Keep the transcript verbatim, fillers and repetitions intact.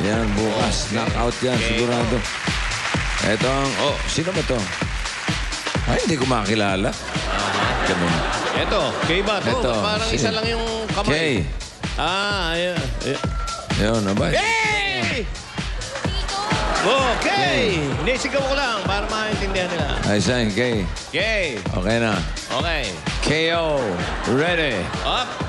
Yan, bukas. Knockout yan, Okay. sigurado. Ito ang... Oh, sino ba to? Ay, hindi ko makilala. Ganun. Ito, Kay ba? Ito, Ito, parang sige. isa lang yung kamay. Kay. Ah, ayan. Yun, abay. Kay! Okay! Nisigaw ko lang para maintindihan nila. Ay, saan, Kay? Kay! Okay na. Okay. K O. Ready. Up!